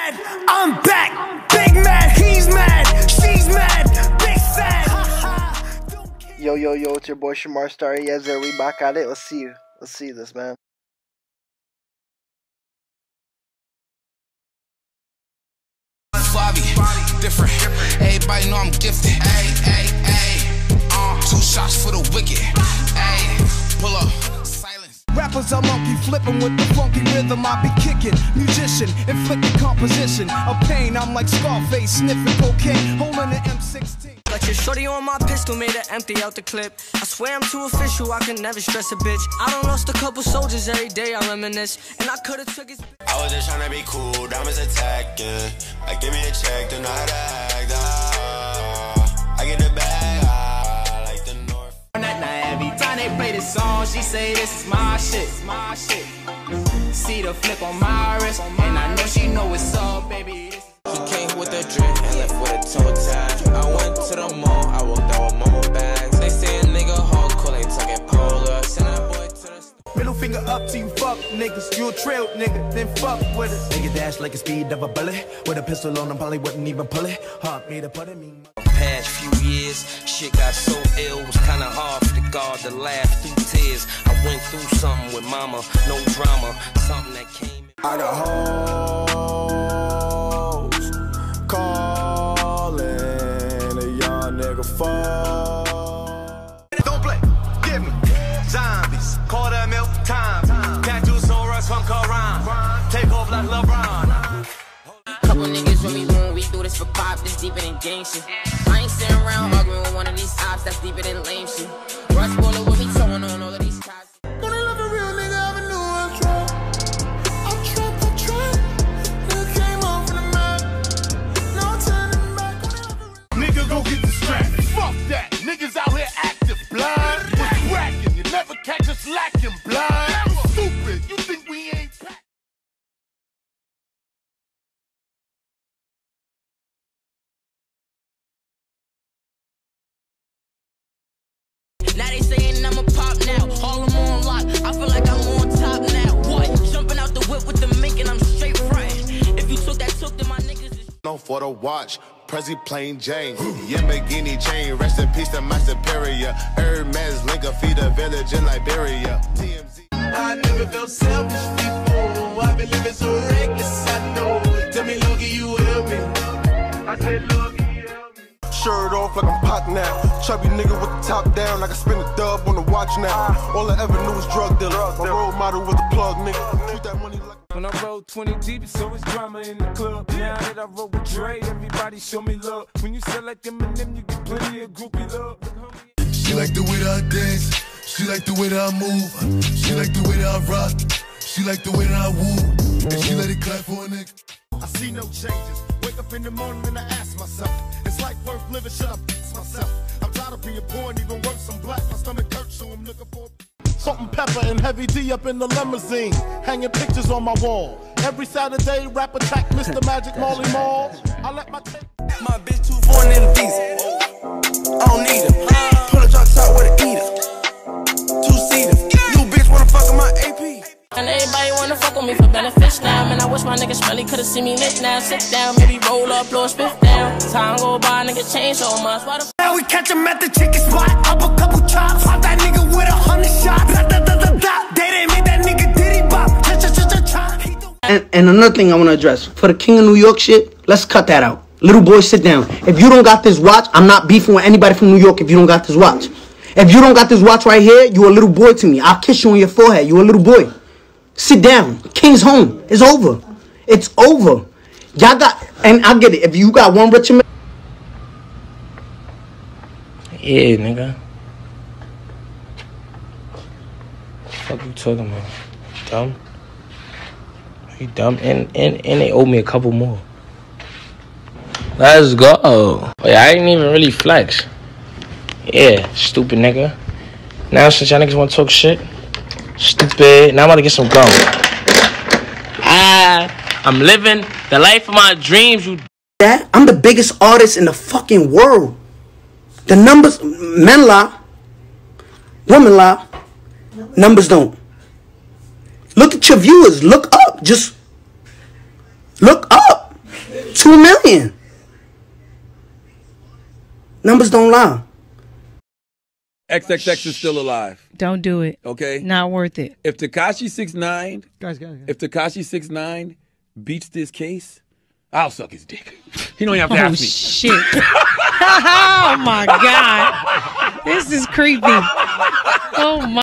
mad, I'm back. Big mad, he's mad, she's mad, big sad. Yo, it's your boy Shamar Star. Yes, sir, we back at it. Let's see this, man. Different. Everybody know I'm gifted. Two shots for the wicked. Pull up. Silence. Rappers are monkey flipping with the funky rhythm I be kicking. Musician, inflicting composition of pain. I'm like Scarface, sniffing cocaine, holding an M16. Got your shorty on my pistol, made her empty out the clip. I swear I'm too official, I can never stress a bitch. I done lost a couple soldiers every day, I reminisce. And I could've took his. I was just tryna be cool, diamonds attacking. Like, give me a check, do not act. I get the bag, like the North. Now every time they play this song, she say this is my shit. See the flip on my wrist, and I know she know it's all, baby. He came with a drink and left with a toe tag. I went to the mall, I walked out with more bags. They say a nigga hardcore, they talking polar. Send that boy to the store. Middle finger up to you fuck niggas. You a trail nigga, then fuck with us. Nigga dash like a speed of a bullet. With a pistol on him, probably wouldn't even pull it. Hard me to put it, me. Past few years, shit got so ill, was kinda hard for the God to laugh through tears. I went through something with mama, no drama, something that came. I got hoes calling a young nigga fall. Don't play, give me zombies, quarter milk time. Tattoos on rush from Quran. Take off like LeBron. Couple niggas when we moon, we do this for pop, this deeper than gang shit. I ain't sitting around arguing with one of these ops, that's deeper than lame shit. Rush bullet with me towing on all of these cops. When I love a real nigga, I knew I'm trapped. I'm trapped. Nigga came off the map. No turning back. Nigga, go get the strap. Fuck that. Niggas out here active, blood. What's cracking? You never catch us lacking, blood. Stupid. You think we ain't packed? Now they saying I'm a pop now, all I'm on lock. I feel like I'm on top now. What? Jumping out the whip with the mink and I'm straight frontin'. If you took that then my niggas is. No for the watch. Prezi plain Jane. Yamagini chain. Rest in peace to my superior. Hermes Linker feed a village in Liberia. TMZ. I never felt selfish before. I've been living so reckless, I know. Tell me, Logie, you help me. I said, Logie, help me. Shirt off like I'm Pac now. Chubby nigga with the top down. I can spin a dub on the watch now. All I ever knew was drug dealer. My role model was the plug nigga. Treat that money like. When I roll 20 deep, it's always drama in the club. Now that I roll with Dre, everybody show me love. When you sell like Eminem, you get plenty of groupie love. She like the way that I dance. She like the way that I move. She like the way that I rock. She like the way that I woo. And she let it clap for a nigga. I see no changes. Wake up in the morning and I ask myself, is life worth living? Should I fix myself? I'm tired of being poor and even worse, I'm black. My stomach hurts, so I'm looking for. Salt and pepper and Heavy D up in the limousine, hanging pictures on my wall. Every Saturday, rap attack Mr. Magic Marley Marl. I let my tape. My bitch too foreign in the visa. I don't need her. Pull a drop top with an eater. Two-seater. New bitch wanna fuck with my AP. And everybody wanna fuck with me for benefits now. Man, I wish my niggas really could've seen me lit now. Sit down, maybe roll up, blow a spiff down. Time go by, nigga change so much. Why the Now we catch him at the chicken spot. Up a couple chops. Pop that nigga with 100 shots. They didn't make that nigga diddy bop. And another thing I want to address. For the King of New York shit, let's cut that out. Little boy, sit down. If you don't got this watch, I'm not beefing with anybody from New York if you don't got this watch. If you don't got this watch right here, you a little boy to me. I'll kiss you on your forehead. You a little boy. Sit down. King's home. It's over. It's over. Y'all got, and I get it. If you got one rich man. Yeah, nigga. Fuck you talking about? Dumb? You dumb? And they owe me a couple more. Let's go. Oh, yeah, I didn't even really flex. Yeah, stupid nigga. Now since y'all niggas wanna talk shit, stupid. Now I'm about to get some gum. I'm living the life of my dreams, you. That I'm the biggest artist in the fucking world. The numbers, men lie, women lie, numbers don't. Look at your viewers. Look up. Just look up. 2 million. Numbers don't lie. XXX is still alive. Don't do it. Okay? Not worth it. If Tekashi 6ix9ine, guys. if Tekashi 6ix9ine beats this case, I'll suck his dick. He don't even have to ask me. Shit. Oh my God. This is creepy. Oh my.